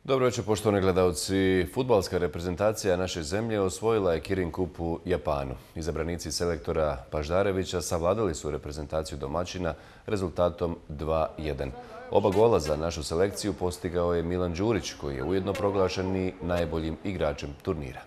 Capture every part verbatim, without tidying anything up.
Dobro večer, poštovani gledalci. Fudbalska reprezentacija naše zemlje osvojila je Kirin Kup u Japanu. Izabranici selektora Paždarevića savladali su reprezentaciju domaćina rezultatom dva jedan. Oba gola za našu selekciju postigao je Milan Đurić, koji je ujedno proglašen i najboljim igračem turnira.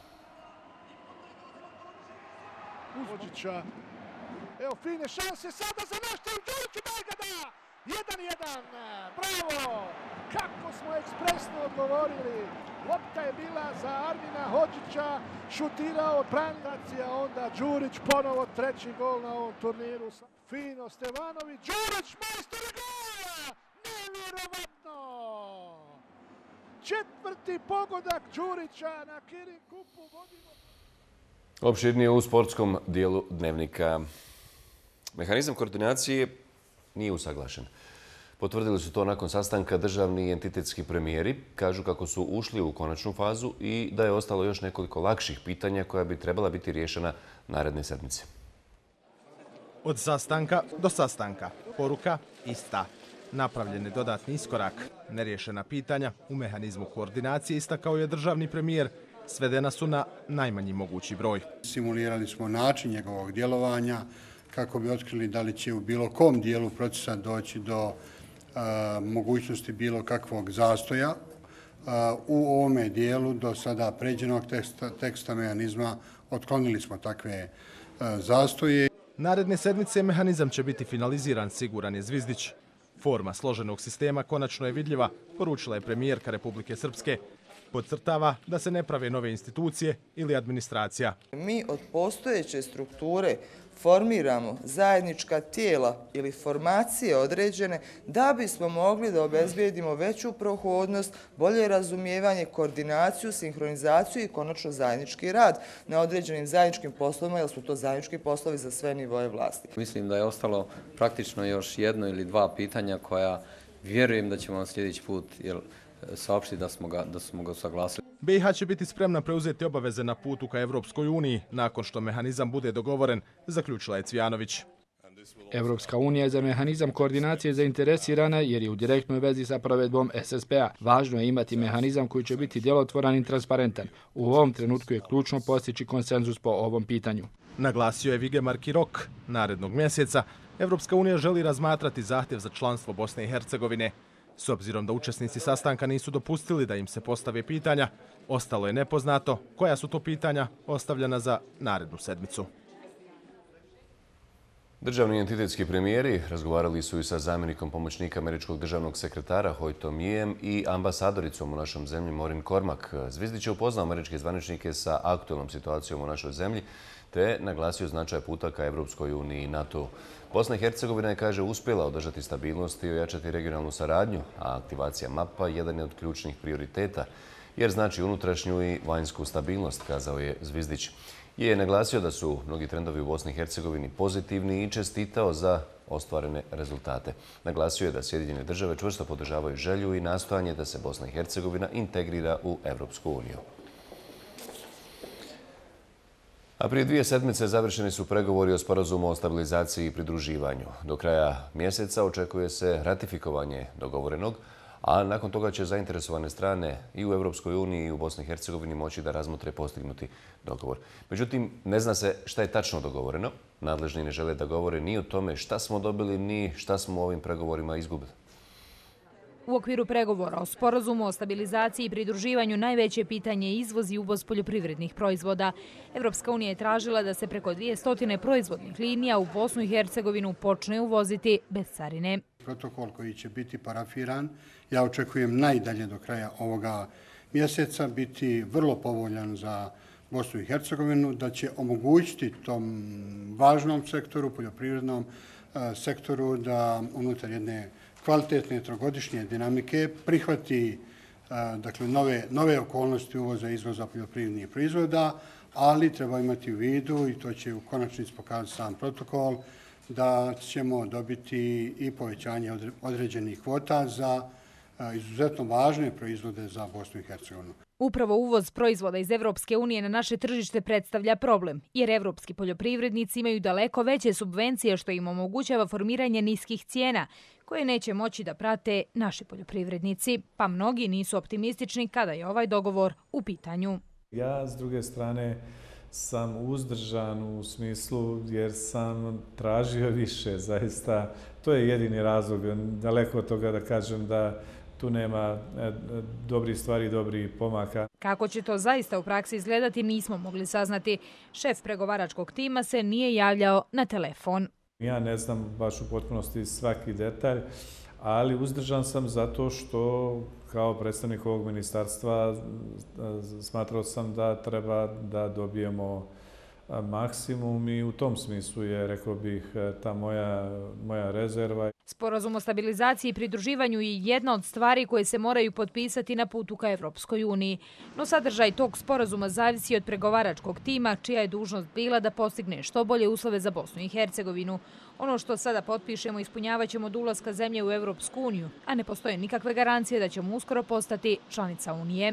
Evo fine šanse sada za naš tim, Đurić i Belgada! jedan jedan, bravo! Kako smo ekspresno odgovorili. Lopta je bila za Armina Hodžića, šutirao Prangacija, onda Đurić ponovo treći gol na ovom turniru. Fino, Stevanović, Đurić, majstor gola! Nevjerovatno! Četvrti pogodak Đurića na Kirin Kupu vodimo. Opširnije u sportskom dijelu dnevnika. Mehanizam koordinacije nije usaglašen. Potvrdili su to nakon sastanka državni i entitetski premijeri. Kažu kako su ušli u konačnu fazu i da je ostalo još nekoliko lakših pitanja koja bi trebala biti riješena naredne sedmice. Od sastanka do sastanka. Poruka ista. Napravljen je dodatni iskorak. Neriješena pitanja u mehanizmu koordinacije, istakao je državni premijer, svedena su na najmanji mogući broj. Simulirali smo način njegovog djelovanja kako bi otkrili da li će u bilo kom dijelu procesa doći do a, mogućnosti bilo kakvog zastoja. A, u ovome dijelu do sada pređenog teksta, teksta mehanizma otklonili smo takve a, zastoje. Naredne sedmice mehanizam će biti finaliziran, siguran je Zvizdić. Forma složenog sistema konačno je vidljiva, poručila je premijerka Republike Srpske. Podcrtava da se ne prave nove institucije ili administracija. Mi od postojeće strukture formiramo zajednička tijela ili formacije određene da bismo mogli da obezbijedimo veću prohodnost, bolje razumijevanje, koordinaciju, sinhronizaciju i konačno zajednički rad na određenim zajedničkim poslovima, jer su to zajednički poslovi za sve nivoje vlasti. Mislim da je ostalo praktično još jedno ili dva pitanja koja vjerujem da ćemo sljedeći put saopštiti da smo ga, da smo ga usaglasili. B i H će biti spremna preuzeti obaveze na putu ka Evropskoj uniji nakon što mehanizam bude dogovoren, zaključila je Cvijanović. Evropska unija je za mehanizam koordinacije zainteresirana jer je u direktnoj vezi sa provedbom S S P-a. Važno je imati mehanizam koji će biti djelotvoran i transparentan. U ovom trenutku je ključno postići konsenzus po ovom pitanju. Naglasio je Vigemar Kirok. Narednog mjeseca Evropska unija želi razmatrati zahtjev za članstvo Bosne i Hercegovine. S obzirom da učesnici sastanka nisu dopustili da im se postave pitanja, ostalo je nepoznato koja su to pitanja ostavljena za narednu sedmicu. Državni entitetski premijeri razgovarali su i sa zamjenikom pomoćnika američkog državnog sekretara Hoytom Yijem i ambasadoricom u našoj zemlji Maureen Cormack. Zvizdić je upoznao američke zvaničnike sa aktualnom situacijom u našoj zemlji te naglasio značaj puta ka Evropskoj uniji i NATO. Bosna i Hercegovina je, kaže, uspjela održati stabilnost i ojačati regionalnu saradnju, a aktivacija mapa jedan je od ključnih prioriteta, jer znači unutrašnju i vanjsku stabilnost, kazao je Zvizdić. Je naglasio da su mnogi trendovi u Bosni i Hercegovini pozitivni i čestitao za ostvarene rezultate. Naglasio je da Sjedinjene države čvrsto podržavaju želju i nastojanje da se Bosna i Hercegovina integrira u Evropsku uniju. A prije dvije sedmice završeni su pregovori o sporazumu o stabilizaciji i pridruživanju. Do kraja mjeseca očekuje se ratifikovanje dogovorenog, a nakon toga će zainteresovane strane i u Evropskoj uniji i u Bosni i Hercegovini moći da razmotre postignuti dogovor. Međutim, ne zna se šta je tačno dogovoreno. Nadležni ne žele da govore ni o tome šta smo dobili, ni šta smo u ovim pregovorima izgubili. U okviru pregovora o sporazumu o stabilizaciji i pridruživanju najveće pitanje je izvoz i uvoz poljoprivrednih proizvoda. Evropska unija je tražila da se preko dvjesto proizvodnih linija u Bosnu i Hercegovinu počne uvoziti bez carine. Protokol koji će biti parafiran, ja očekujem najdalje do kraja ovoga mjeseca, biti vrlo povoljan za Bosnu i Hercegovinu, da će omogućiti tom važnom sektoru, poljoprivrednom sektoru, da unutar jedne kvalitetne trogodišnje dinamike prihvati dakle, nove, nove okolnosti uvoza i izvoza poljoprivrednih proizvoda, ali treba imati u vidu, i to će u konačnici pokazati sam protokol, da ćemo dobiti i povećanje određenih kvota za izuzetno važne proizvode za Bosnu i Hercegovinu. Upravo uvoz proizvoda iz Evropske unije na naše tržište predstavlja problem, jer evropski poljoprivrednici imaju daleko veće subvencije što im omogućava formiranje niskih cijena, koje neće moći da prate naši poljoprivrednici, pa mnogi nisu optimistični kada je ovaj dogovor u pitanju. Ja, s druge strane, sam uzdržan u smislu jer sam tražio više, zaista. To je jedini razlog, daleko od toga da kažem da tu nema dobrih stvari, dobrih pomaka. Kako će to zaista u praksi izgledati nismo mogli saznati. Šef pregovaračkog tima se nije javljao na telefon. Ja ne znam baš u potpunosti svaki detalj, ali uzdržan sam zato što kao predstavnik ovog ministarstva smatrao sam da treba da dobijemo maksimum i u tom smislu je, rekao bih, ta moja, moja rezerva. Sporazum o stabilizaciji i pridruživanju je jedna od stvari koje se moraju potpisati na putu ka Evropskoj uniji. No sadržaj tog sporazuma zavisi od pregovaračkog tima, čija je dužnost bila da postigne što bolje uslove za Bosnu i Hercegovinu. Ono što sada potpišemo ispunjavat ćemo od ulaska zemlje u Evropsku uniju, a ne postoje nikakve garancije da ćemo uskoro postati članica Unije.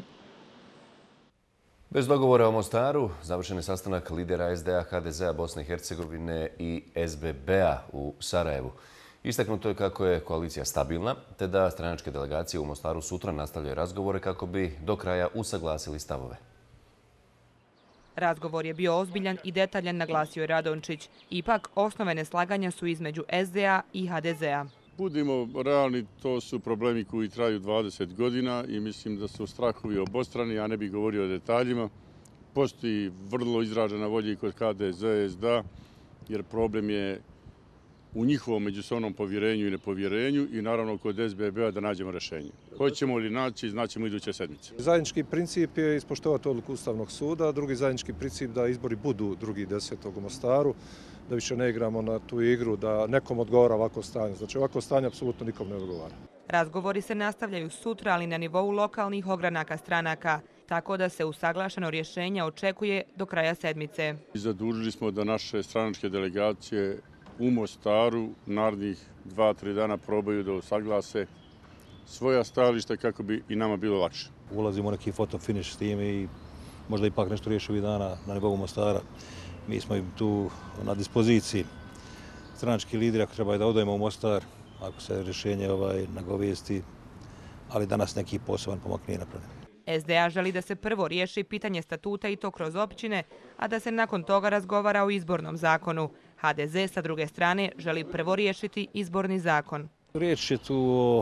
Bez dogovora o Mostaru, završen je sastanak lidera es de a, ha de zea Bosne i Hercegovine i es be be-a u Sarajevu. Istaknuto je kako je koalicija stabilna, te da stranačke delegacije u Mostaru sutra nastavljaju razgovore kako bi do kraja usaglasili stavove. Razgovor je bio ozbiljan i detaljan, naglasio je Radončić. Ipak, osnove neslaganja su između es de a i ha de zea. Budimo realni, to su problemi koji traju dvadeset godina i mislim da su strahovi obostrani, ja ne bih govorio o detaljima. Postoji vrlo izražena volja i kod ha de zea i es de a, jer problem je u njihovom međusobnom povjerenju i nepovjerenju i naravno kod es be be-a da nađemo rješenje. Hoćemo li naći, znaćemo iduće sedmice. Zajednički princip je ispoštovati odluku Ustavnog suda, drugi zajednički princip da izbori budu drugi desetog u Mostaru, da više ne igramo na tu igru, da nekom odgovara ovako stanje. Znači ovako stanje apsolutno nikom ne odgovara. Razgovori se nastavljaju sutra, ali na nivou lokalnih ogranaka stranaka, tako da se usaglašeno rješenje očekuje do kraja sedmice. Zadužili smo da naše stranačke delegacije u Mostaru narednih dva, tri dana probaju da usaglase svoja stajališta kako bi i nama bilo lakše. Ulazimo u neki fotofiniš s tim i možda ipak nešto riješi ovih dana na nivou Mostara. Mi smo im tu na dispoziciji. Stranački lideri ako trebaju da odojemo u Mostar, ako se rješenje ovaj, nagovijesti, ali danas neki poseban pomak nije napravljen. es de a želi da se prvo riješi pitanje statuta i to kroz općine, a da se nakon toga razgovara o izbornom zakonu. ha de ze sa druge strane želi prvo riješiti izborni zakon. Riječ je tu o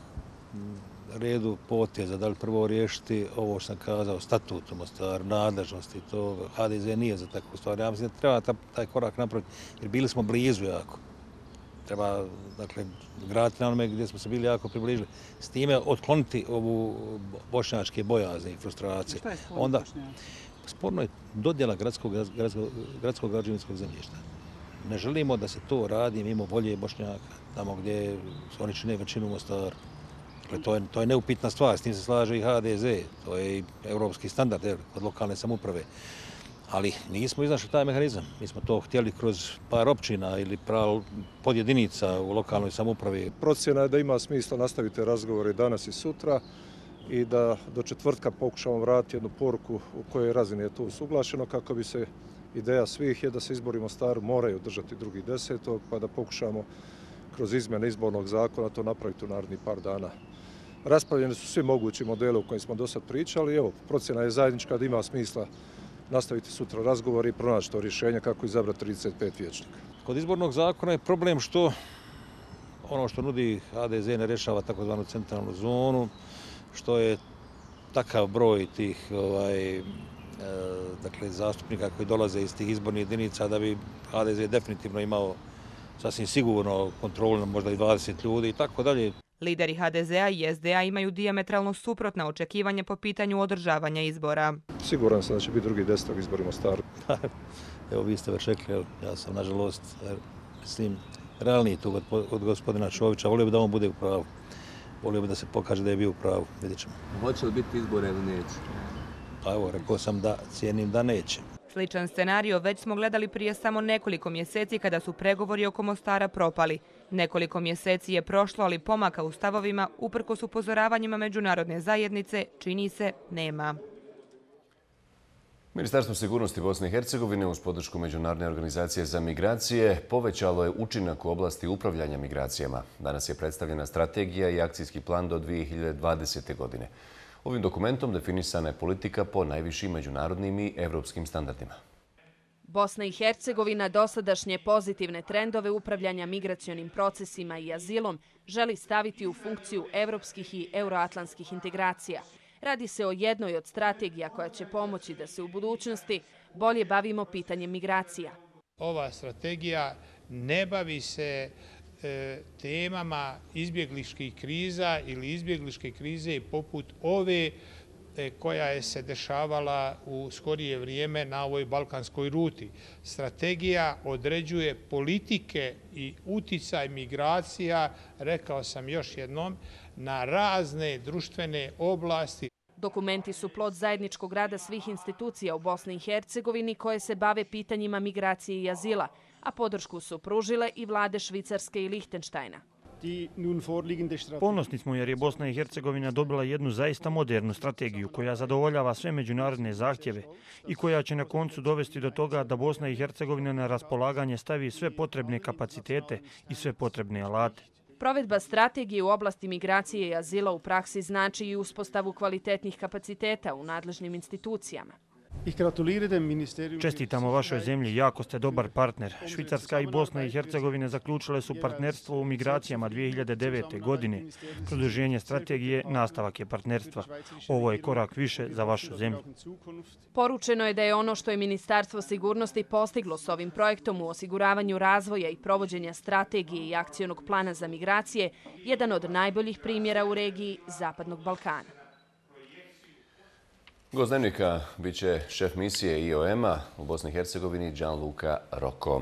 redu poteza, da li prvo riješiti ovo što sam kazao, statut u Mostaru, nadležnosti, to ha de ze nije za takvu stvar. Ja mislim da treba taj korak napraviti, jer bili smo blizu jako. Treba, dakle, graditi na onome gdje smo se bili jako približili. S time otkloniti ovu bošnjačke bojaze i frustracije. Šta je sporno Onda, bošnjačke? sporno je dodjela gradskog, gradskog, gradskog građevinskog zemljišta. Ne želimo da se to radi mimo volje Bošnjaka, tamo gdje oni čine većinu u Mostaru. Dakle, to je, to je neupitna stvar, s tim se slaže i ha de ze, to je i europski standard od lokalne samouprave. Ali nismo iznašli taj mehanizam. Mi smo to htjeli kroz par općina ili podjedinica u lokalnoj samoupravi. Procjena je da ima smisla nastaviti razgovore danas i sutra i da do četvrtka pokušamo vratiti jednu poruku u kojoj razini je to usuglašeno kako bi se ideja svih je da se izbori u Mostaru moraju održati drugi desetog pa da pokušamo kroz izmjene izbornog zakona to napraviti u narednih par dana. Raspravljeni su svi mogući modeli o kojim smo do sad pričali. Evo, procjena je zajednička da ima smisla nastaviti sutra razgovor i pronaći to rješenje kako izabrati trideset pet vijećnika. Kod izbornog zakona je problem što ono što nudi ha de ze ne rješava takozvanu centralnu zonu, što je takav broj tih ovaj, e, dakle, zastupnika koji dolaze iz tih izbornih jedinica da bi ha de ze definitivno imao sasvim sigurno kontrolu, možda i dvadeset ljudi i tako dalje. Lideri ha de zea i es de a imaju dijametralno suprotna očekivanja po pitanju održavanja izbora. Siguran sam da će biti drugi desetog izbori u Mostaru. Evo, vi ste već rekli, ja sam nažalost, mislim, realniji tu od gospodina Čovića. Volio bi da on bude u pravu. Volio bi da se pokaže da je bio u pravu. Vidjet ćemo. Hoće li biti izbore ili neće? Pa evo, rekao sam da cijenim da neće. Sličan scenario već smo gledali prije samo nekoliko mjeseci kada su pregovori oko Mostara propali. Nekoliko mjeseci je prošlo, ali pomaka u stavovima, uprkos upozoravanjima međunarodne zajednice, čini se, nema. Ministarstvo sigurnosti Bosne i Hercegovine uz podršku Međunarodne organizacije za migracije povećalo je učinak u oblasti upravljanja migracijama. Danas je predstavljena strategija i akcijski plan do dvije hiljade dvadesete. godine. Ovim dokumentom definisana je politika po najvišim međunarodnim i evropskim standardima. Bosna i Hercegovina dosadašnje pozitivne trendove upravljanja migracionim procesima i azilom želi staviti u funkciju evropskih i euroatlantskih integracija. Radi se o jednoj od strategija koja će pomoći da se u budućnosti bolje bavimo pitanjem migracija. Ova strategija ne bavi se e, temama izbjegličkih kriza ili izbjegličke krize poput ove e, koja je se dešavala u skorije vrijeme na ovoj balkanskoj ruti. Strategija određuje politike i uticaj migracija, rekao sam još jednom, na razne društvene oblasti. Dokumenti su plod zajedničkog rada svih institucija u Bosni i Hercegovini koje se bave pitanjima migracije i azila, a podršku su pružile i vlade Švicarske i Lihtenštajna. Ponosni smo jer je Bosna i Hercegovina dobila jednu zaista modernu strategiju koja zadovoljava sve međunarodne zahtjeve i koja će na koncu dovesti do toga da Bosna i Hercegovina na raspolaganje stavi sve potrebne kapacitete i sve potrebne alate. Provedba strategije u oblasti migracije i azila u praksi znači i uspostavu kvalitetnih kapaciteta u nadležnim institucijama. Čestitamo vašoj zemlji, jako ste dobar partner. Švicarska i Bosna i Hercegovina zaključile su partnerstvo u migracijama dvije hiljade devete. godine. Produženje strategije, nastavak je partnerstva. Ovo je korak više za vašu zemlju. Poručeno je da je ono što je Ministarstvo sigurnosti postiglo s ovim projektom u osiguravanju razvoja i provođenja strategije i akcionog plana za migracije jedan od najboljih primjera u regiji Zapadnog Balkana. Gost dnevnika bit će šef misije I O M-a u Bosni i Hercegovini Gianluca Rocco.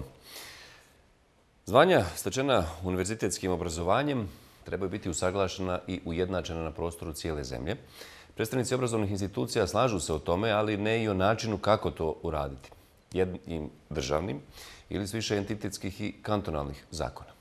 Zvanja stečena univerzitetskim obrazovanjem trebaju biti usaglašena i ujednačena na prostoru cijele zemlje. Predstavnici obrazovnih institucija slažu se o tome, ali ne i o načinu kako to uraditi. Jednim državnim ili s više entitetskih i kantonalnih zakona.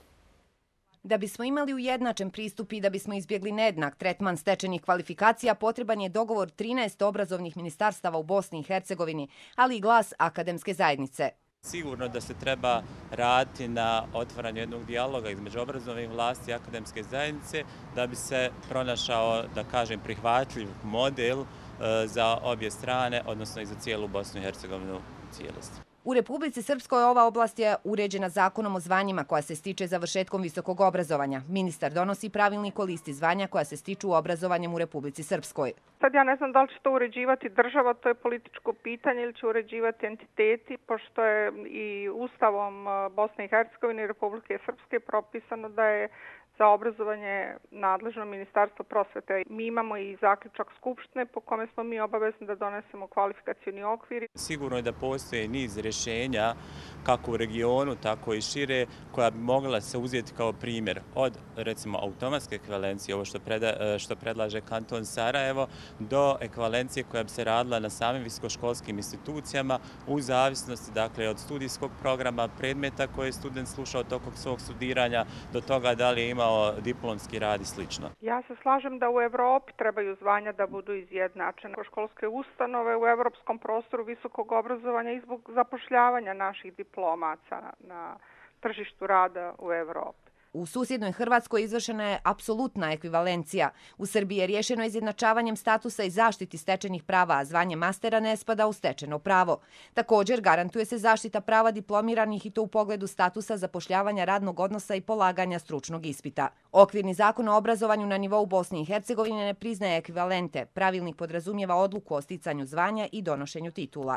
Da bismo imali ujednačen pristup i da bismo izbjegli nejednak tretman stečenih kvalifikacija, potreban je dogovor trinaest obrazovnih ministarstava u Bosni i Hercegovini, ali i glas akademske zajednice. Sigurno da se treba raditi na otvaranju jednog dijaloga između obrazovnih vlasti i akademske zajednice da bi se pronašao, da kažem, prihvatljiv model za obje strane, odnosno i za cijelu Bosnu i Hercegovinu u cijelosti. U Republici Srpskoj ova oblast je uređena zakonom o zvanjima koja se stiče završetkom visokog obrazovanja. Ministar donosi pravilnik o listi zvanja koja se stiču obrazovanjem u Republici Srpskoj. Sad ja ne znam da li će to uređivati država, to je političko pitanje, ili će uređivati entiteti, pošto je i Ustavom Bosne i Hercegovine i Republike Srpske propisano da je za obrazovanje nadležno Ministarstvo prosvete. Mi imamo i zaključak Skupštine po kome smo mi obavezni da donesemo kvalifikacioni okvir. Sigurno je da postoje niz rješenja kako u regionu, tako i šire, koja bi mogla se uzeti kao primjer od, recimo, automatske ekvivalencije, ovo što, preda, što predlaže kanton Sarajevo, do ekvivalencije koja bi se radila na samim visokoškolskim institucijama u zavisnosti, dakle, od studijskog programa, predmeta koje je student slušao tokom svog studiranja, do toga da li je imao diplomski rad i slično. Ja se slažem da u Evropi trebaju zvanja da budu izjednačene. Školske ustanove u evropskom prostoru visokog obrazovanja i zbog zapošljavanja naših diplomaca na tržištu rada u Evropi. U susjednoj Hrvatskoj izvršena je apsolutna ekvivalencija. U Srbiji je rješeno izjednačavanjem statusa i zaštiti stečenih prava, a zvanje mastera ne spada u stečeno pravo. Također, garantuje se zaštita prava diplomiranih i to u pogledu statusa zapošljavanja radnog odnosa i polaganja stručnog ispita. Okvirni zakon o obrazovanju na nivou Bosne i Hercegovine ne priznaje ekvivalente. Pravilnik podrazumijeva odluku o sticanju zvanja i donošenju titula.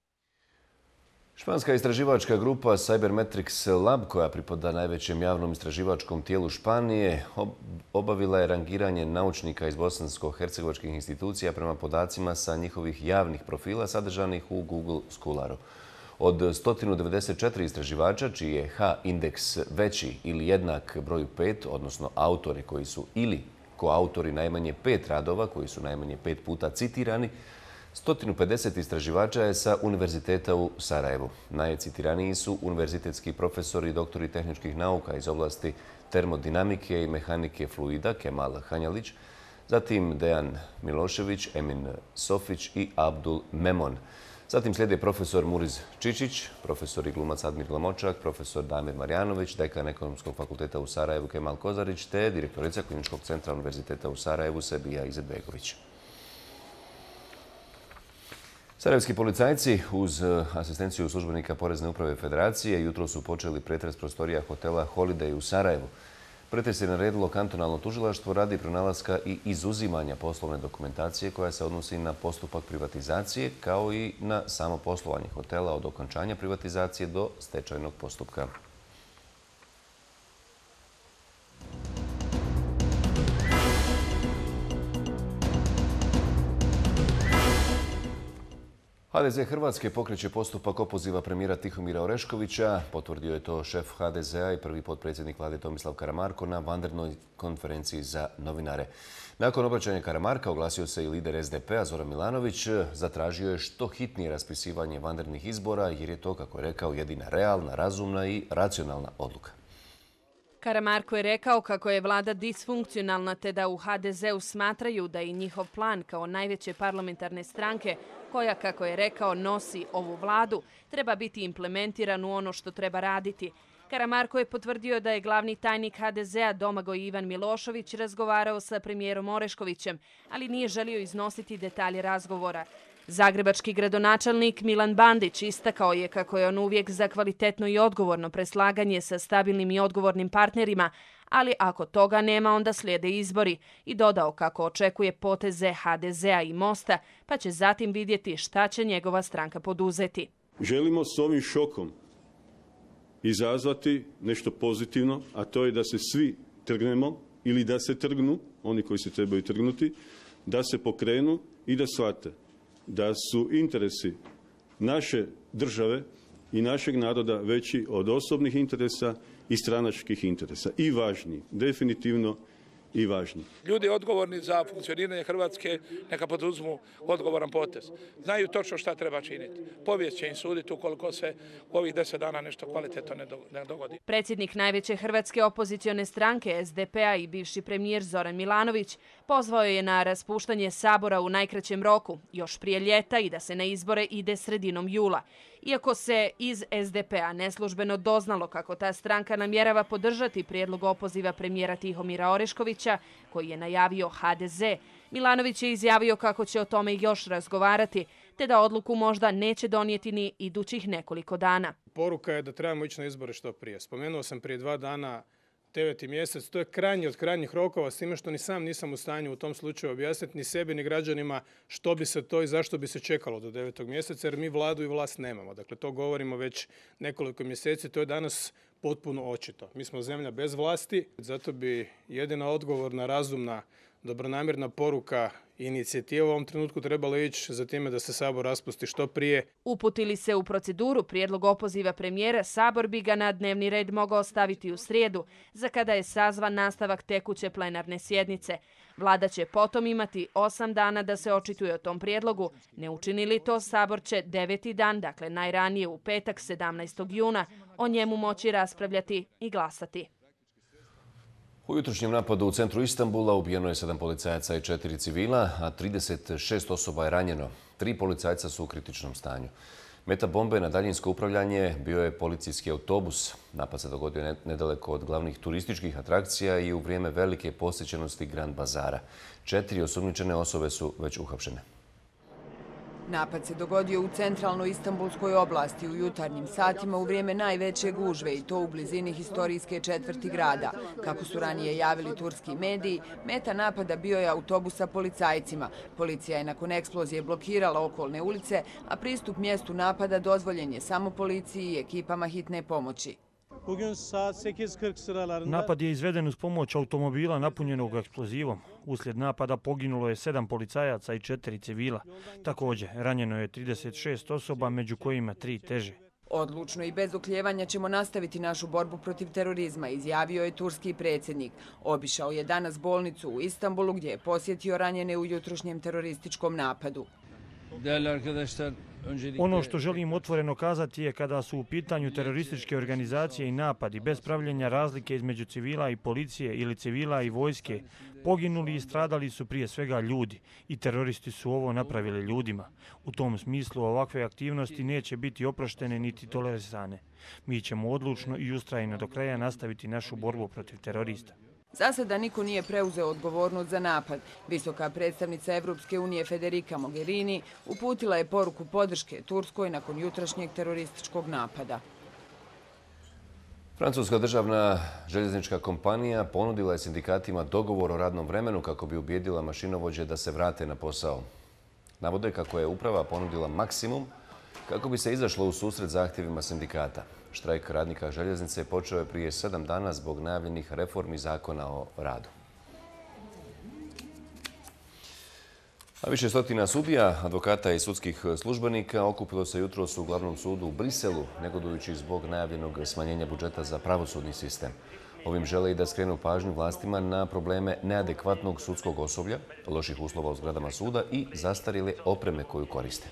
Španska istraživačka grupa Cybermetrics Lab, koja pripada najvećem javnom istraživačkom tijelu Španije, obavila je rangiranje naučnika iz bosansko-hercegovačkih institucija prema podacima sa njihovih javnih profila sadržanih u Google Scholaru. Od sto devedeset četiri istraživača, čiji je H-indeks veći ili jednak broju pet, odnosno autori koji su ili koautori najmanje pet radova, koji su najmanje pet puta citirani, sto pedeset istraživača je sa Univerziteta u Sarajevu. Najcitiraniji su univerzitetski profesori i doktori tehničkih nauka iz oblasti termodinamike i mehanike fluida Kemal Hanjalić, zatim Dejan Milošević, Emin Sofić i Abdul Memon. Zatim slijede profesor Muriz Čičić, profesor i glumac Admir Glamočak, profesor Damir Marjanović, dekan Ekonomskog fakulteta u Sarajevu Kemal Kozarić te direktorica Kliničkog centra Univerziteta u Sarajevu Sebija Izetbegović. Sarajevski policajci uz asistenciju službenika Porezne uprave Federacije jutro su počeli pretres prostorija hotela Holiday u Sarajevu. Pretres je naredilo kantonalno tužilaštvo radi pronalaska i izuzimanja poslovne dokumentacije koja se odnosi na postupak privatizacije kao i na samo poslovanje hotela od okončanja privatizacije do stečajnog postupka. ha de ze Hrvatske pokreće postupak opoziva premijera Tihomira Oreškovića. Potvrdio je to šef ha de zea i prvi potpredsjednik vlade Tomislav Karamarko na vanrednoj konferenciji za novinare. Nakon obraćanja Karamarka oglasio se i lider es de pe a Zoran Milanović. Zatražio je što hitnije raspisivanje vanrednih izbora jer je to, kako je rekao, jedina realna, razumna i racionalna odluka. Karamarko je rekao kako je vlada disfunkcionalna te da u ha de zeu smatraju da i njihov plan kao najveće parlamentarne stranke, koja, kako je rekao, nosi ovu vladu, treba biti implementiran u ono što treba raditi. Karamarko je potvrdio da je glavni tajnik ha de zea Domagoj Ivan Milošević razgovarao sa premijerom Oreškovićem, ali nije želio iznositi detalje razgovora. Zagrebački gradonačelnik Milan Bandić istakao je kako je on uvijek za kvalitetno i odgovorno preslaganje sa stabilnim i odgovornim partnerima, ali ako toga nema, onda slijede izbori, i dodao kako očekuje poteze ha de zea i Mosta, pa će zatim vidjeti šta će njegova stranka poduzeti. Želimo s ovim šokom izazvati nešto pozitivno, a to je da se svi trgnemo ili da se trgnu, oni koji se trebaju trgnuti, da se pokrenu i da shvate da su interesi naše države i našeg naroda veći od osobnih interesa i stranačkih interesa. I važni, definitivno i važni. Ljudi odgovorni za funkcioniranje Hrvatske neka poduzmu odgovoran potez. Znaju točno šta treba činiti. Povijest će im suditi ukoliko se u ovih deset dana nešto kvalitetno ne dogodi. Predsjednik najveće hrvatske opozicione stranke es de pe a i bivši premijer Zoran Milanović pozvao je na raspuštanje Sabora u najkraćem roku, još prije ljeta, i da se na izbore ide sredinom jula. Iako se iz es de pe a neslužbeno doznalo kako ta stranka namjerava podržati prijedlog opoziva premijera Tihomira Oreškovića, koji je najavio ha de ze, Milanović je izjavio kako će o tome još razgovarati, te da odluku možda neće donijeti ni idućih nekoliko dana. Poruka je da trebamo ići na izbore što prije. Spomenuo sam prije dva dana deveti mjesec, to je krajnji od krajnjih rokova, s time što ni sam nisam u stanju u tom slučaju objasniti ni sebi ni građanima što bi se to i zašto bi se čekalo do devetog mjeseca, jer mi vladu i vlast nemamo. Dakle, to govorimo već nekoliko mjeseci, to je danas potpuno očito. Mi smo zemlja bez vlasti, zato bi jedina odgovorna, razumna, dobronamjerna poruka i inicijativa u ovom trenutku trebala ići za time da se Sabor raspusti što prije. Uputili se u proceduru prijedlog opoziva premijera, Sabor bi ga na dnevni red mogao staviti u srijedu, za kada je sazvan nastavak tekuće plenarne sjednice. Vlada će potom imati osam dana da se očituje o tom prijedlogu. Ne učini li to, Sabor će deveti dan, dakle najranije u petak sedamnaestog juna, o njemu moći raspravljati i glasati. U jutrošnjem napadu u centru Istanbula ubijeno je sedam policajaca i četiri civila, a trideset šest osoba je ranjeno. Tri policajca su u kritičnom stanju. Meta bombe na daljinsko upravljanje bio je policijski autobus. Napad se dogodio nedaleko od glavnih turističkih atrakcija i u vrijeme velike posjećenosti Grand Bazara. Četiri osumnjičene osobe su već uhapšene. Napad se dogodio u centralnoj Istanbulskoj oblasti u jutarnjim satima u vrijeme najveće gužve, i to u blizini historijske četvrti grada. Kako su ranije javili turski mediji, meta napada bio je autobus sa policajcima. Policija je nakon eksplozije blokirala okolne ulice, a pristup mjestu napada dozvoljen je samo policiji i ekipama hitne pomoći. Napad je izveden uz pomoć automobila napunjenog eksplozivom. Uslijed napada poginulo je sedam policajaca i četiri civila. Također, ranjeno je trideset šest osoba, među kojima tri teže. Odlučno i bez okljevanja ćemo nastaviti našu borbu protiv terorizma, izjavio je turski predsjednik. Obišao je danas bolnicu u Istanbulu, gdje je posjetio ranjene u jutrošnjem terorističkom napadu. Ono što želim otvoreno kazati je kada su u pitanju terorističke organizacije i napadi bez pravljenja razlike između civila i policije ili civila i vojske, poginuli i stradali su prije svega ljudi i teroristi su ovo napravili ljudima. U tom smislu ovakve aktivnosti neće biti oproštene niti tolerisane. Mi ćemo odlučno i ustrajno do kraja nastaviti našu borbu protiv terorista. Za sada niko nije preuzeo odgovornost za napad. Visoka predstavnica Evropske unije Federica Mogherini uputila je poruku podrške Turskoj nakon jutrašnjeg terorističkog napada. Francuska državna željeznička kompanija ponudila je sindikatima dogovor o radnom vremenu kako bi ubijedila mašinovođe da se vrate na posao. Navode kako je uprava ponudila maksimum kako bi se izašlo u susret zahtjevima sindikata. Štrajk radnika željeznice počeo je prije sedam dana zbog najavljenih reformi zakona o radu. A više stotina sudija, advokata i sudskih službenika okupilo se jutros u glavnom sudu u Briselu, negodujući zbog najavljenog smanjenja budžeta za pravosudni sistem. Ovim žele i da skrenu pažnju vlastima na probleme neadekvatnog sudskog osoblja, loših uslova u zgradama suda i zastarjele opreme koju koriste.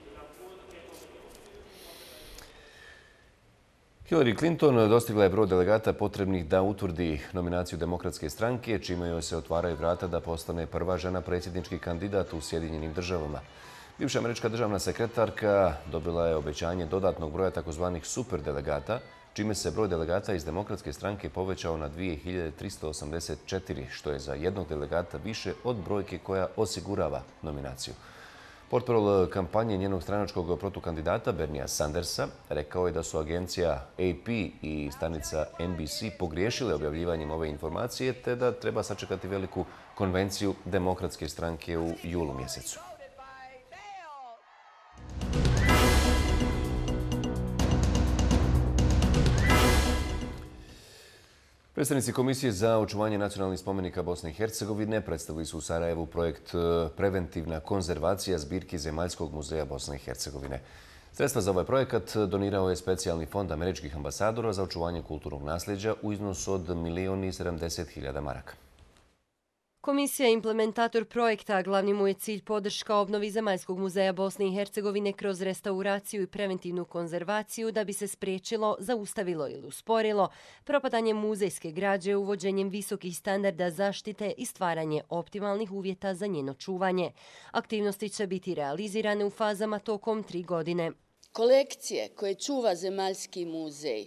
Hillary Clinton dostigla je broj delegata potrebnih da utvrdi nominaciju Demokratske stranke, čime joj se otvaraju vrata da postane prva žena predsjednički kandidat u Sjedinjenim državama. Bivša američka državna sekretarka dobila je obećanje dodatnog broja takozvanih superdelegata, čime se broj delegata iz Demokratske stranke povećao na dvije hiljade trista osamdeset četiri, što je za jednog delegata više od brojke koja osigurava nominaciju. Portparol kampanje njenog stranačkog protukandidata Bernija Sandersa rekao je da su agencija A P i stanica N B C pogriješile objavljivanjem ove informacije te da treba sačekati veliku konvenciju Demokratske stranke u julu mjesecu. Predstavnici Komisije za očuvanje nacionalnih spomenika Bosne i Hercegovine predstavili su u Sarajevu projekt Preventivna konzervacija zbirki Zemaljskog muzeja Bosne i Hercegovine. Sredstva za ovaj projekat donirao je specijalni fond američkih ambasadora za očuvanje kulturnog nasljeđa u iznosu od milion i sedamdeset hiljada maraka. Komisija je implementator projekta, a glavni mu je cilj podrška obnovi Zemaljskog muzeja Bosne i Hercegovine kroz restauraciju i preventivnu konzervaciju da bi se spriječilo, zaustavilo ili usporilo propadanje muzejske građe uvođenjem visokih standarda zaštite i stvaranje optimalnih uvjeta za njeno čuvanje. Aktivnosti će biti realizirane u fazama tokom tri godine. Kolekcije koje čuva Zemaljski muzej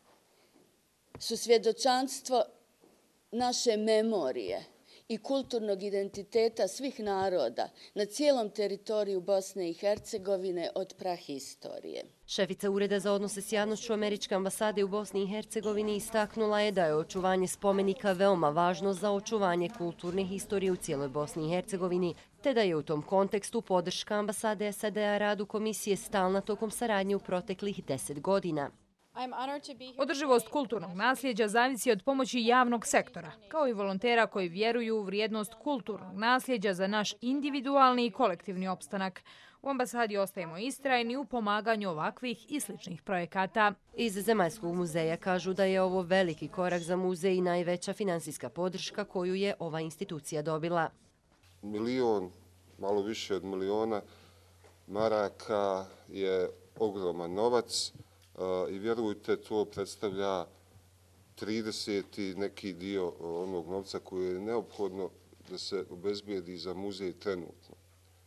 su svjedočanstvo naše memorije i kulturnog identiteta svih naroda na cijelom teritoriju Bosne i Hercegovine od prahistorije. Šefica Ureda za odnose s javnošću Američke ambasade u Bosni i Hercegovini istaknula je da je očuvanje spomenika veoma važno za očuvanje kulturne historije u cijeloj Bosni i Hercegovini, te da je u tom kontekstu podrška ambasade S A D-a radu komisije stalna tokom saradnje u proteklih deset godina. Održivost kulturnog nasljeđa zavisi od pomoći javnog sektora, kao i volontera koji vjeruju u vrijednost kulturnog nasljeđa za naš individualni i kolektivni opstanak. U ambasadi ostajemo istrajni u pomaganju ovakvih i sličnih projekata. Iz Zemaljskog muzeja kažu da je ovo veliki korak za muzej i najveća finansijska podrška koju je ova institucija dobila. Milion, malo više od miliona maraka je ogroman novac. I vjerujte, to predstavlja trideset i neki dio onog novca koji je neophodno da se obezbijedi za muzej trenutno,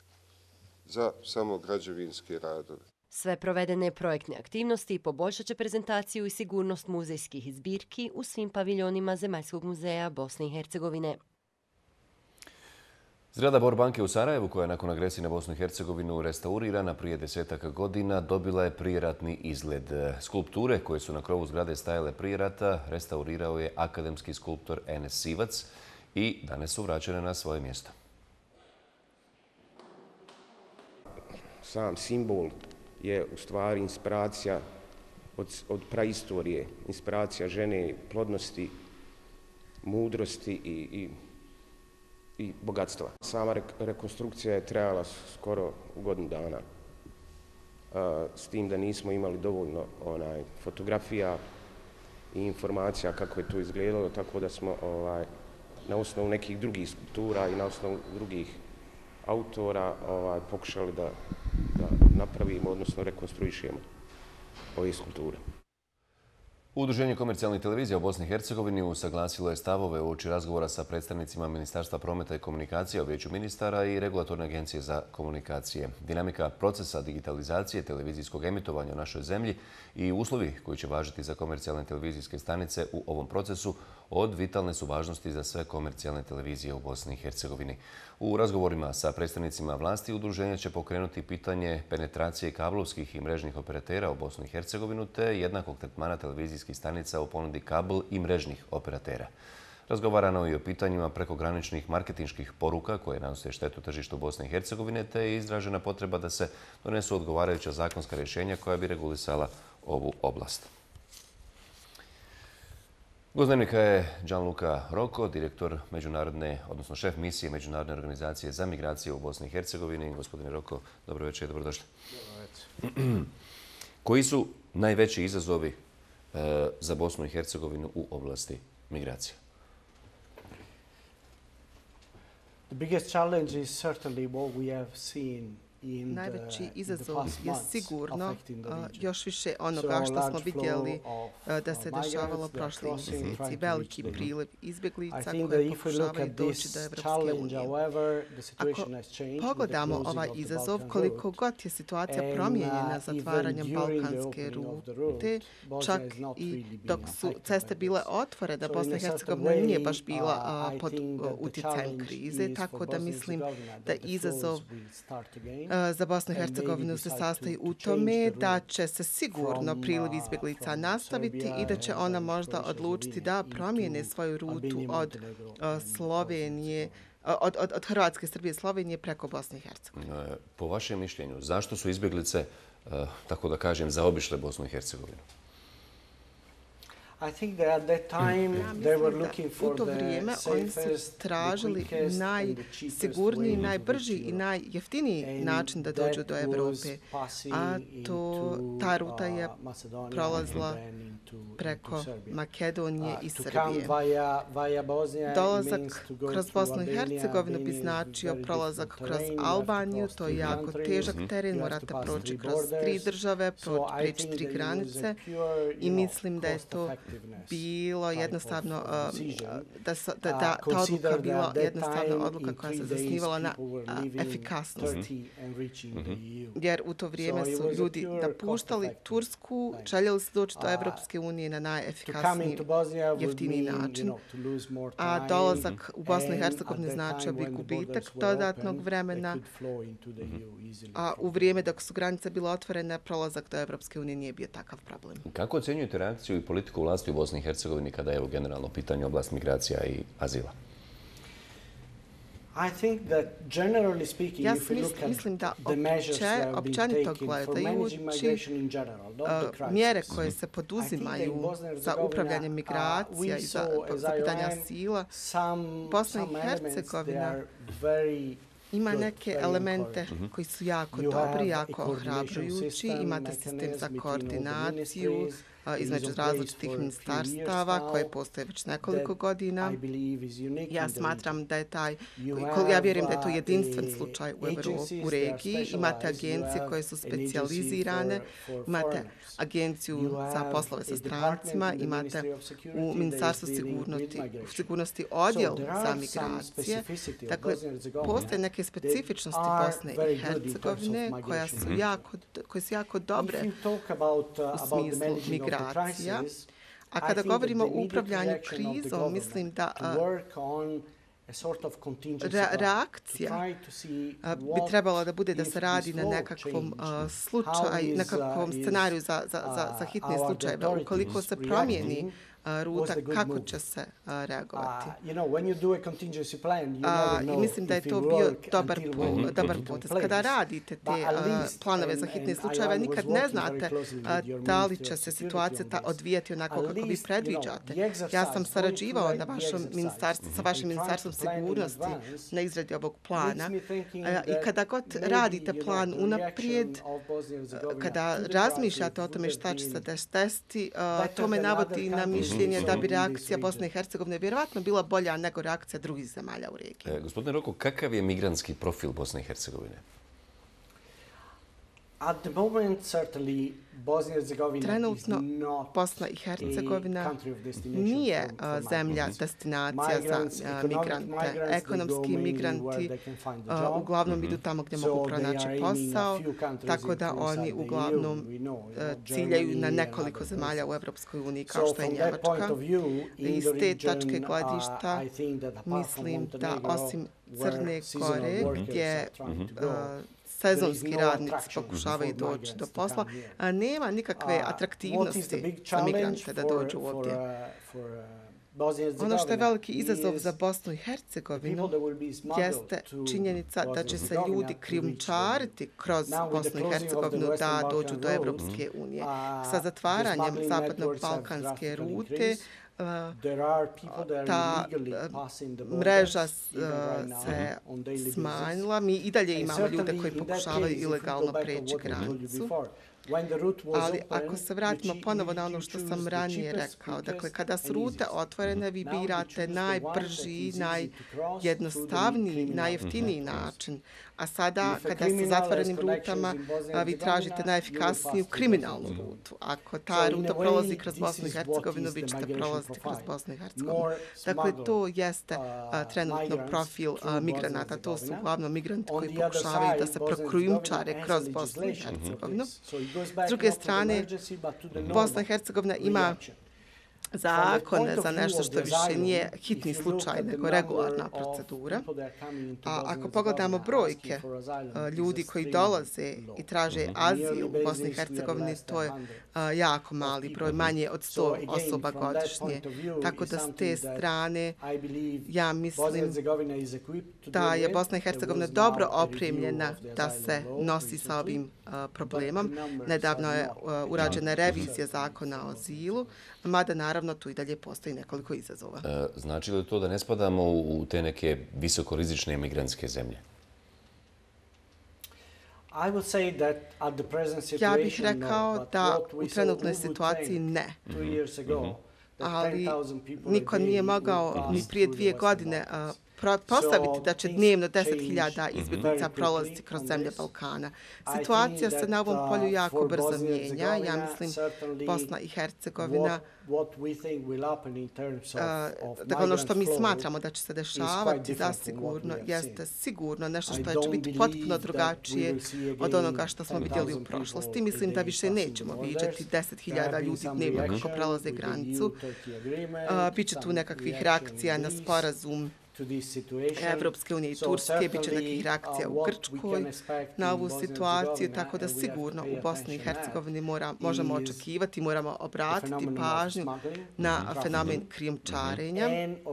za samo građevinske radove. Sve provedene projektne aktivnosti poboljšat će prezentaciju i sigurnost muzejskih zbirki u svim paviljonima Zemaljskog muzeja Bosne i Hercegovine. Zgrada Bor banke u Sarajevu, koja je nakon agresije na Bosnu i Hercegovinu restaurirana prije desetak godina, dobila je prijeratni izgled. Skulpture koje su na krovu zgrade stajale prije rata restaurirao je akademski skulptor Enes Sivac i danas su vraćene na svoje mjesto. Sam simbol je u stvari inspiracija od, od praistorije, inspiracija žene, plodnosti, mudrosti i, i i bogatstva. Sama rekonstrukcija je trajala skoro godinu dana. S tim da nismo imali dovoljno onaj, fotografija i informacija kako je to izgledalo, tako da smo ovaj, na osnovu nekih drugih skulptura i na osnovu drugih autora ovaj, pokušali da, da napravimo, odnosno rekonstruišemo ove skulpture. Udruženje komercijalnih televizija u Bosni i Hercegovini usaglasilo je stavove uoči razgovora sa predstavnicima Ministarstva prometa i komunikacija u Vijeću ministara i Regulatorne agencije za komunikacije. Dinamika procesa digitalizacije televizijskog emitovanja u našoj zemlji i uslovi koji će važiti za komercijalne televizijske stanice u ovom procesu od vitalne su važnosti za sve komercijalne televizije u Bosni i Hercegovini. U razgovorima sa predstavnicima vlasti udruženja će pokrenuti pitanje penetracije kablovskih i mrežnih operatera u Bosnu i Hercegovinu te jednakog tretmana televizijskih stanica u ponudi kabel i mrežnih operatera. Razgovarano je i o pitanjima prekograničnih marketinških poruka koje nanose štetu tržištu Bosne i Hercegovine te je izražena potreba da se donesu odgovarajuća zakonska rješenja koja bi regulisala ovu oblast. Gozdajnika je Gianluca Rocco, direktor međunarodne, odnosno šef misije Međunarodne organizacije za migracije u Bosni i Hercegovini. Gospodine Rocco, dobro večer i dobrodošli. Koji su najveći izazovi e, za Bosnu i Hercegovinu u oblasti migracija? The biggest challenge is certainly what we have seen. Najveći izazov je sigurno još više onoga što smo vidjeli da se dešavalo prošlih mjeseci. Veliki priliv izbjeglica koji pokušavaju doći do Evropske unije. Ako pogledamo ovaj izazov, koliko god je situacija promijenjena zatvaranjem balkanske rute, čak i dok su ceste bile otvorene, Bosna i Hercegovina nije baš bila pod utjecajem krize, tako da mislim da izazov za Bosnu i Hercegovinu se sastoji u tome da će se sigurno priliv izbjeglica nastaviti i da će ona možda odlučiti da promijene svoju rutu od Slovenije, od, od, od Hrvatske, Srbije, Slovenije preko Bosne i Hercegovine. Po vašem mišljenju, zašto su izbjeglice, tako da kažem, zaobišle Bosnu i Hercegovinu? I think that at that time they were looking for the vrijeme oni su tražili najsigurniji, najbrži i najjeftiniji način da dođu do Evrope. A to, ta ruta je prolazila preko Makedonije i Srbije. Dolazak kroz Bosnu i Hercegovinu bi značio prolazak kroz Albaniju. To je jako težak teren. Morate proći kroz tri države, preći tri granice i mislim da je to bilo jednostavno, da, da, da ta odluka bila jednostavna odluka koja se zasnivala na efikasnosti. Jer u to vrijeme su ljudi napuštali Tursku, željeli se doći do Evropske unije na najefikasniji, jeftiniji način. A dolazak u Bosnu i Hercegovinu značio bi gubitak dodatnog vremena, a u vrijeme dok su granice bile otvorene, prolazak do Evropske unije nije bio takav problem. Kako ocjenjujete reakciju i politiku vlasti u Bosni i Hercegovini kada je u generalno pitanje oblast migracija i azila? Ja mislim da općenito gledajući mjere koje se poduzimaju za upravljanje migracija i za pitanja asila, Bosna i Hercegovina ima neke elemente koji su jako dobri, jako ohrabrujući. Imate sistem za koordinaciju između različitih ministarstava koje postoje već nekoliko godina. Ja smatram da je taj, ja vjerujem da je to jedinstven slučaj u Evropi, u regiji. Imate agencije koje su specijalizirane, imate agenciju za poslove sa strancima, imate u Ministarstvu sigurnosti, sigurnosti odjel za migracije. Dakle, postoje neke specifičnosti Bosne i Hercegovine koja su jako, koje su jako dobre u smislu migracije. A kada govorimo o upravljanju krizom, mislim da reakcija bi trebala da bude da se radi na nekakvom slučaju, nekakvom scenariju za, za, za, za hitne slučajeve. Ukoliko se promijeni ruta, kako će se reagovati. I mislim da je to bio dobar, dobar potez. Kada radite te planove za hitne slučajeve, nikad ne znate da li će se situacija odvijati onako kako vi predviđate. Ja sam sarađivao na vašom ministarstvu, sa vašim ministarstvom sigurnosti na izradi ovog plana i kada god radite plan unaprijed, kada razmišljate o tome šta će se desiti, to me navodi na mišljenje mišljenje da bi reakcija Bosne i Hercegovine vjerojatno bila bolja nego reakcija drugih zemalja u regiji. Gospodine Roko, kakav je migrantski profil Bosne i Hercegovine? At the moment, certainly, Bosnia and Herzegovina Trenutno Bosna i Hercegovina nije zemlja destinacija za migrante. Ekonomski migranti uglavnom idu tamo gdje mogu pronaći posao, tako da oni uglavnom ciljaju na nekoliko zemalja u Europskoj uniji kao što je Njemačka. Iz te tačke gledišta mislim da osim Crne Gore gdje sezonski radnici pokušavaju doći do posla, a nema nikakve atraktivnosti za migrante da dođu ovdje. Ono što je veliki izazov za Bosnu i Hercegovinu jeste činjenica da će se ljudi krijumčariti kroz Bosnu i Hercegovinu da dođu do Evropske unije. Sa zatvaranjem zapadno-balkanske rute ta mreža se smanjila. Mi i dalje imamo ljude koji pokušavaju ilegalno preći granicu. Ali ako se vratimo ponovo na ono što sam ranije rekao, dakle kada su rute otvorene, vi birate najbrži, najjednostavniji, najjeftiniji način. A sada, kada ste zatvorenim rutama, vi tražite najefikasniju kriminalnu rutu. Ako ta ruta prolazi kroz Bosnu i Hercegovinu, vi ćete prolaziti kroz Bosnu i Hercegovinu. Dakle, to jeste trenutno profil migranata. To su uglavnom migranti koji pokušavaju da se prokrijumčare kroz Bosnu i Hercegovinu. S druge strane, Bosna i Hercegovina ima zakone za nešto što više nije hitni slučaj, nego regularna procedura. A ako pogledamo brojke ljudi koji dolaze i traže azil u Bosni i Hercegovini, to je jako mali broj, manje od sto osoba godišnje. Tako da s te strane ja mislim da je Bosna i Hercegovina dobro opremljena da se nosi sa ovim problemom. Nedavno je urađena revizija zakona o azilu, mada naravno tu i dalje postoji nekoliko izazova. Znači li to da ne spadamo u te neke visokorizične migrantske zemlje? Ja bih rekao da u trenutnoj situaciji ne. Ali niko nije mogao ni prije dvije godine postaviti da će dnevno deset hiljada izbjeglica prolaziti kroz zemlje Balkana. Situacija se na ovom polju jako brzo mijenja. Ja mislim Bosna i Hercegovina, dakle ono što mi smatramo da će se dešavati zasigurno jeste sigurno nešto što će biti potpuno drugačije od onoga što smo vidjeli u prošlosti. Mislim da više nećemo viđati deset hiljada ljudi dnevno kako prelaze granicu. Biće tu nekakvih reakcija na sporazum Evropske unije i Turske, bit će nekih reakcija u Grčkoj na ovu situaciju, tako da sigurno u Bosni i Hercegovini možemo očekivati, moramo obratiti pažnju na fenomen krijumčarenja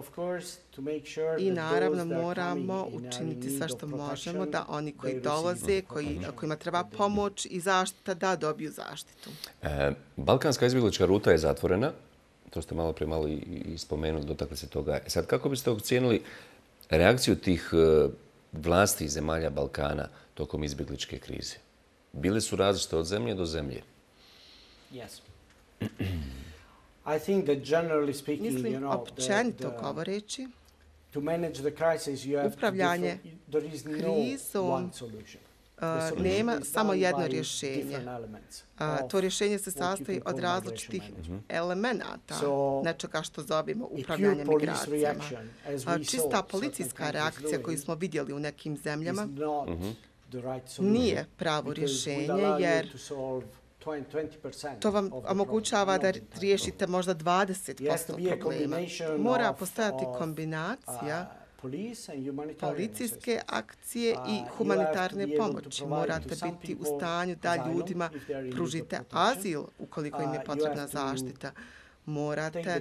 i naravno moramo učiniti sve što možemo da oni koji dolaze, kojima treba pomoć i zaštita, da dobiju zaštitu. Balkanska izbjeglička ruta je zatvorena. To ste malo prije malo i spomenuli, dotakli se toga. Sad, kako biste ocijenili reakciju tih vlasti zemalja Balkana tokom izbjegličke krize? Bile su različite od zemlje do zemlje? Mislim, općenito govoreći, upravljanje krizom nema samo jedno rješenje. To rješenje se sastoji od različitih elemenata, nečega što zovemo upravljanje migracijama. Čista policijska reakcija koju smo vidjeli u nekim zemljama nije pravo rješenje, jer to vam omogućava da riješite možda dvadeset posto problema. Mora postojati kombinacija policijske akcije i humanitarne pomoći. Morate biti u stanju da ljudima pružite azil ukoliko im je potrebna zaštita. Morate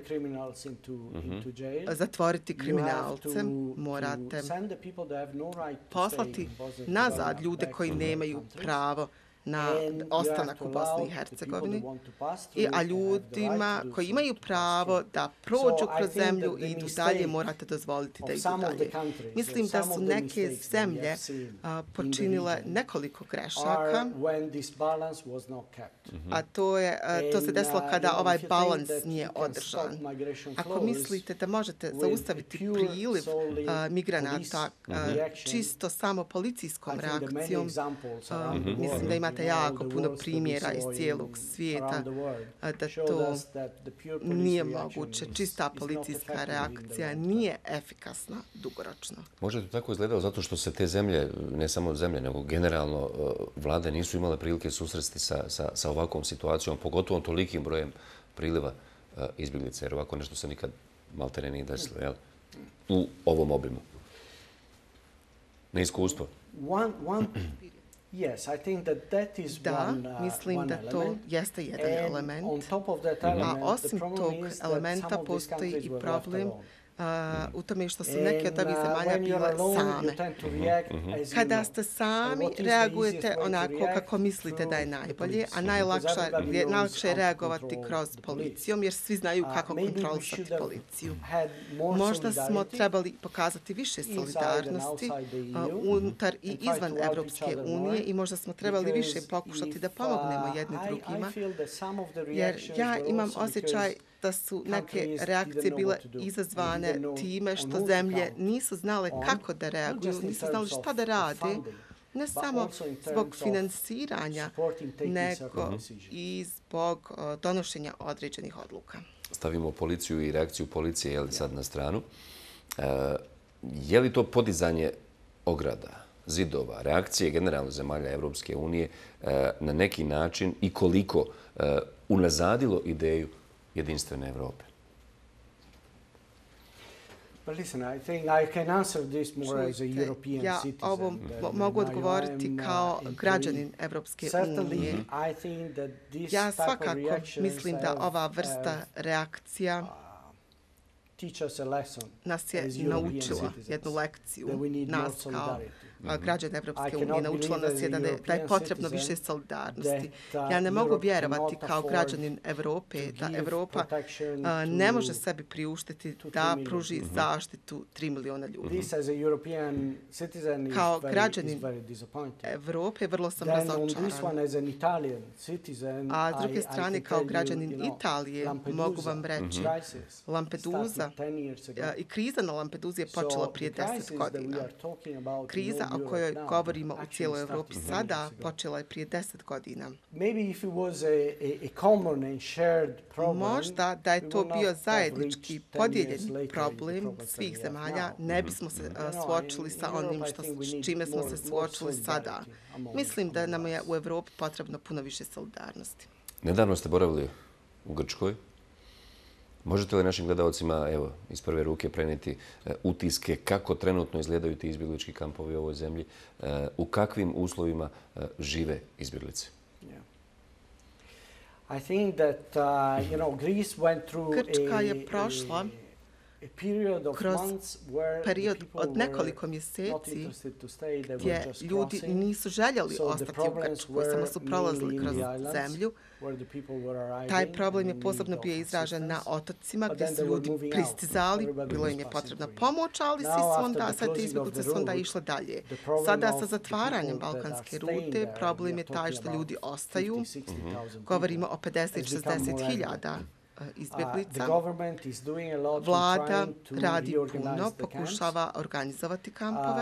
zatvoriti kriminalce, morate poslati nazad ljude koji nemaju pravo na ostanak u Bosni i Hercegovini, a ljudima koji imaju pravo da prođu kroz zemlju i idu dalje, morate dozvoliti da idu dalje. Mislim da su neke zemlje počinile nekoliko grešaka, a to, je, to se desilo kada ovaj balans nije održan. Ako mislite da možete zaustaviti priliv migranata čisto samo policijskom reakcijom, mislim da imate jako puno primjera iz cijelog svijeta da to nije moguće. Čista policijska reakcija nije efikasna dugoročno. Može to tako izgledalo zato što se te zemlje, ne samo zemlje, nego generalno vlade nisu imale prilike susresti sa, sa, sa ovakvom situacijom, pogotovo tolikim brojem priliva izbjeglica, jer ovako nešto se nikad maltene nije desilo, jel? U ovom obimu. Neiskustvo. Da, mislim da to jeste jedan element. A osim tog elementa postoji i problem u tome što su neke od ovih zemalja bile same. Kada ste sami, reagujete onako kako mislite da je najbolje, a najlakše je reagovati kroz policijom, jer svi znaju kako kontrolisati policiju. Možda smo trebali pokazati više solidarnosti unutar i izvan Evropske unije i možda smo trebali više pokušati da pomognemo jedni drugima, jer ja imam osjećaj da su neke reakcije bile izazvane time što zemlje nisu znale kako da reaguju, nisu znali šta da rade, ne samo zbog finansiranja, nego i zbog donošenja određenih odluka. Stavimo policiju i reakciju policije je li sad na stranu. Je li to podizanje ograda, zidova, reakcije generalno zemalja Evropske unije na neki način i koliko unazadilo ideju jedinstvene Evrope? Ja ovo mogu odgovoriti kao građanin Evropske unije. Ja svakako mislim da ova vrsta reakcija nas je naučila jednu lekciju, nas kao građana Evropske unije, naučila nas je da je potrebno više solidarnosti. Ja ne mogu vjerovati kao građanin Evrope da Evropa ne može sebi priuštiti da pruži zaštitu tri miliona ljudi. Kao građanin Evrope vrlo sam razočaran. A s druge strane, kao građanin Italije, mogu vam reći, Lampedusa i kriza na Lampeduzi je počela prije deset godina. Kriza o kojoj govorimo u cijeloj Evropi sada počela je prije deset godina. Možda da je to bio zajednički podijeljeni problem svih zemalja, ne bismo se suočili sa onim s čime smo se suočili sada. Mislim da nam je u Evropi potrebno puno više solidarnosti. Nedavno ste boravili u Grčkoj. Možete li našim gledalcima, evo, iz prve ruke prenijeti utiske kako trenutno izgledaju ti izbjeglički kampovi u ovoj zemlji, u kakvim uslovima žive izbjeglice? Grčka je prošla kroz period od nekoliko mjeseci gdje ljudi nisu željeli ostati u Grčkoj, samo su prolazili kroz zemlju. Taj problem je posebno bio izražen na otocima gdje su ljudi pristizali, bilo im je potrebna pomoć, ali sve te izbjeglice su onda išle dalje. Sada sa zatvaranjem balkanske rute problem je taj što ljudi ostaju. Govorimo o pedeset do šezdeset hiljada izbjeglica. Vlada radi puno, pokušava organizovati kampove.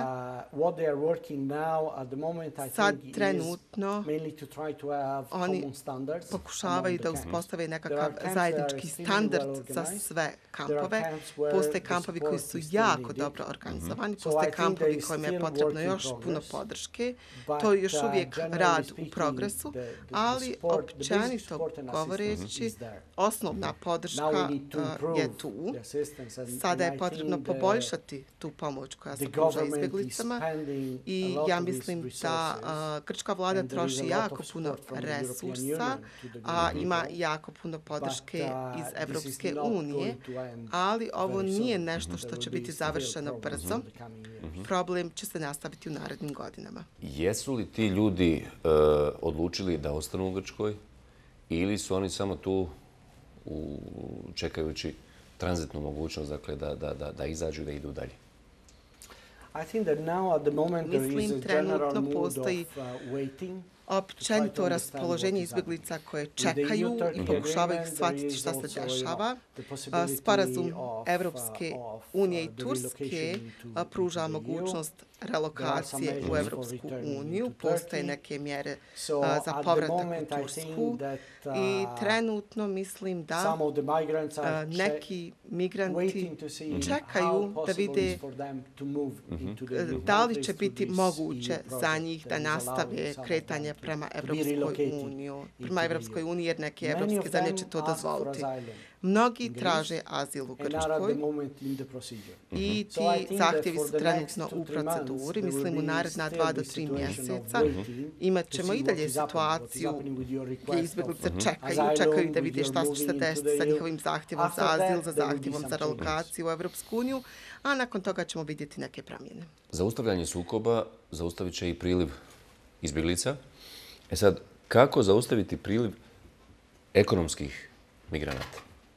Sad trenutno oni pokušavaju da uspostave nekakav zajednički standard za sve kampove. Postoje kampovi koji su jako dobro organizovani, postoje kampovi kojima je potrebno još puno podrške. To je još uvijek rad u progresu, ali općenito govoreći, osnovna Međunarodna podrška je tu. Sada je potrebno poboljšati tu pomoć koja se pruža izbjeglicama i ja mislim da grčka vlada troši jako puno resursa, a ima jako puno podrške iz Evropske unije, ali ovo nije nešto što će biti završeno brzo. Problem će se nastaviti u narednim godinama. Jesu li ti ljudi odlučili da ostanu u Grčkoj ili su oni samo tu čekajući tranzitnu mogućnost, dakle, da izađu i da idu dalje? Mislim, trenutno postoji općenito raspoloženje izbjeglica koje čekaju i pokušavaju shvatiti šta se dešava. Sporazum Evropske unije i Turske pruža mogućnost relokacije u Evropsku uniju. Postoje neke mjere za povratak u Tursku i trenutno mislim da neki migranti čekaju da vide da li će biti moguće za njih da nastave kretanje prema Evropskoj uniji, prema Evropskoj uniji jer neke evropske zemlje će to dozvoliti. Mnogi traže azil u Grčkoj i ti zahtjevi su trenutno u proceduri. Mislim, u naredna dva do tri mjeseca imat ćemo i dalje situaciju gdje izbjeglice čekaju, čekaju da vide šta će se desiti sa njihovim zahtjevom za azil, za zahtjevom za relokaciju u Evropsku uniju, a nakon toga ćemo vidjeti neke promjene. Zaustavljanje sukoba zaustavit će i priliv izbjeglica. E sad, kako zaustaviti priliv ekonomskih migranata?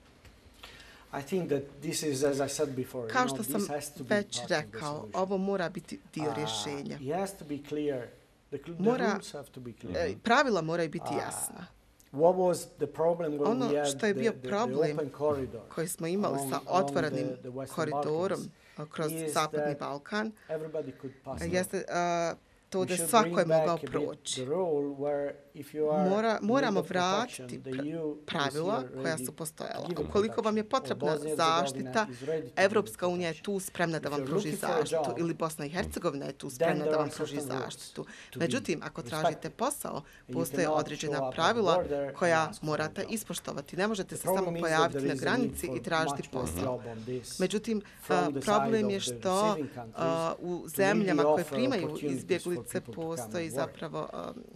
Kao što sam već rekao, ovo mora biti dio rješenja. Mora, pravila moraju biti jasna. Ono što je bio problem koji smo imali sa otvorenim koridorom kroz Zapadni Balkan jeste to da svako je mogao proći. Mora, moramo vratiti pravila koja su postojala. Ukoliko vam je potrebna zaštita, Evropska unija je tu spremna da vam pruži zaštitu ili Bosna i Hercegovina je tu spremna da vam pruži zaštitu. Međutim, ako tražite posao, postoje određena pravila koja morate ispoštovati. Ne možete se samo pojaviti na granici i tražiti posao. Međutim, problem je što u zemljama koje primaju izbjeglice postoji zapravo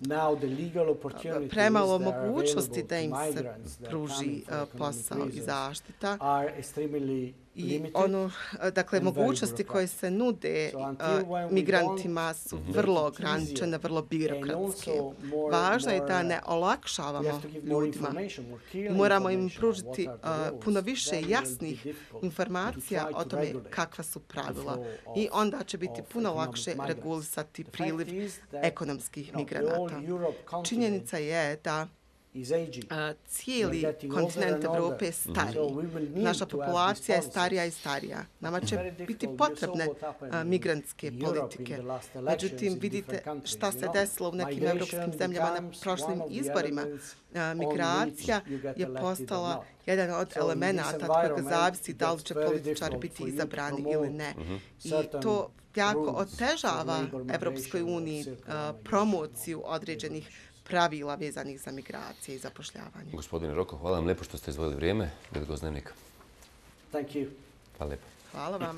premalo mogućnosti da im se pruži posao i zaštita. I ono, dakle, mogućnosti koje se nude migrantima su vrlo ograničene, vrlo birokratske. Važno je da ne olakšavamo ljudima. Moramo im pružiti puno više jasnih informacija o tome kakva su pravila. I onda će biti puno lakše regulisati priliv ekonomskih migranata. Činjenica je da cijeli kontinent Evrope je stariji. Naša populacija je starija i starija. Nama će biti potrebne migrantske politike. Međutim, vidite šta se desilo u nekim evropskim zemljama na prošlim izborima. Migracija je postala jedan od elemenata od kojega zavisi da li će političari biti izabrani ili ne. I to jako otežava Evropskoj uniji promociju određenih pravila vezanih za migracije i zapošljavanje. Gospodine Roko, hvala vam lijepo što ste izdvojili vrijeme. Gled Gozdnevnika. Thank you. Hvala lijepo. Hvala vam.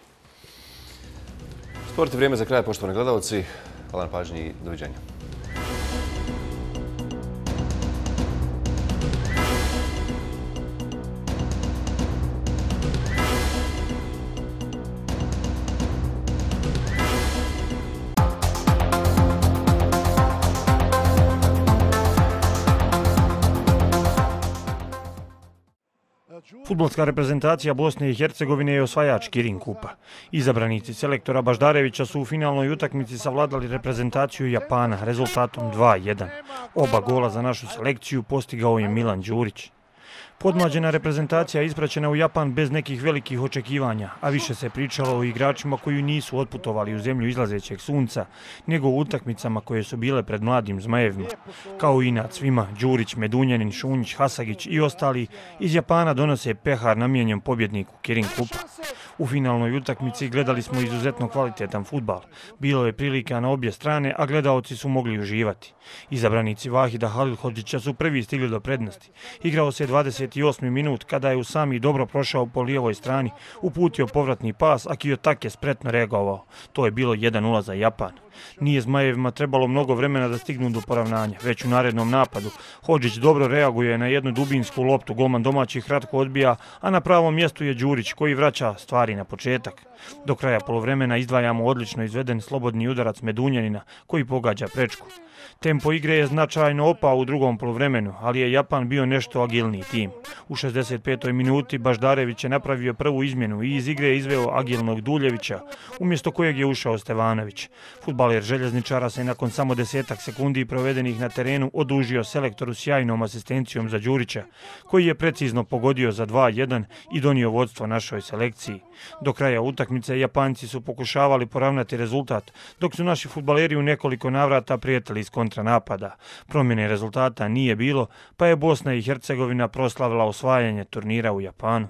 Stvorite vrijeme za kraj, poštovani gledalci. Hvala na pažnji i doviđenja. Fudbalska reprezentacija Bosne i Hercegovine je osvajač Kirin Kupa. Izabranici selektora Baždarevića su u finalnoj utakmici savladali reprezentaciju Japana rezultatom dva jedan. Oba gola za našu selekciju postigao je Milan Đurić. Podmlađena reprezentacija ispraćena u Japan bez nekih velikih očekivanja, a više se pričalo o igračima koji nisu otputovali u zemlju izlazećeg sunca, nego u utakmicama koje su bile pred mladim zmajevima. Kao i nad svima, Đurić, Medunjanin, Šunjić, Hasagić i ostali iz Japana donose pehar namijenjen pobjedniku Kirin Kupa. U finalnoj utakmici gledali smo izuzetno kvalitetan fudbal. Bilo je prilika na obje strane, a gledaoci su mogli uživati. Izabranici Vahida Halilhodžića su prvi stigli do prednosti. Igrao se dvadeset osmi minut kada je Usami dobro prošao po lijevoj strani, uputio povratni pas, a Kiyotake spretno reagovao. To je bilo jedan nula za Japan. Nije Zmajevima trebalo mnogo vremena da stignu do poravnanja. Već u narednom napadu Hodžić dobro reaguje na jednu dubinsku loptu, golman domaćih kratko odbija, a na pravom mjestu je Đurić koji vraća stvari na početak. Do kraja poluvremena izdvajamo odlično izveden slobodni udarac Medunjanina koji pogađa prečku. Tempo igre je značajno opao u drugom poluvremenu, ali je Japan bio nešto agilniji tim. U šezdeset petoj minuti Baždarević je napravio prvu izmjenu i iz igre je izveo agilnog Duljevića, umjesto kojeg je ušao Stevanović. Fudbaler Željezničara se nakon samo desetak sekundi provedenih na terenu odužio selektoru sjajnom asistencijom za Đurića, koji je precizno pogodio za dva jedan i donio vodstvo našoj selekciji. Do kraja utakmice Japanci su pokušavali poravnati rezultat, dok su naši fudbaleri u nekoliko navrata prijetili iz kontranapada. Promjene rezultata nije bilo, pa je Bosna i Hercegovina proslavila osvajanje turnira u Japanu.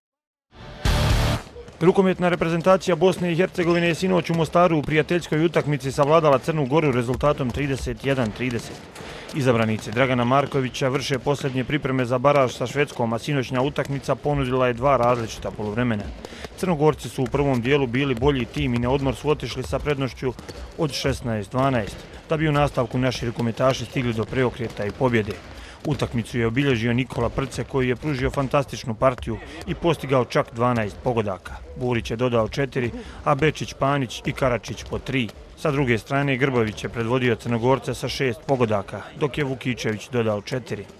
Rukometna reprezentacija Bosne i Hercegovine je sinoć u Mostaru u prijateljskoj utakmici savladala Crnu Goru rezultatom trideset jedan trideset. Izabranici Dragana Markovića vrše posljednje pripreme za baraž sa Švedskom, a sinoćnja utakmica ponudila je dva različita poluvremena. Crnogorci su u prvom dijelu bili bolji tim i na odmor su otišli sa prednošću od šesnaest dvanaest, da bi u nastavku naši rukometaši stigli do preokreta i pobjede. Utakmicu je obilježio Nikola Prce koji je pružio fantastičnu partiju i postigao čak dvanaest pogodaka. Burić je dodao četiri, a Bečić, Panić i Karačić po tri. Sa druge strane Grbović je predvodio Crnogorce sa šest pogodaka, dok je Vukičević dodao četiri.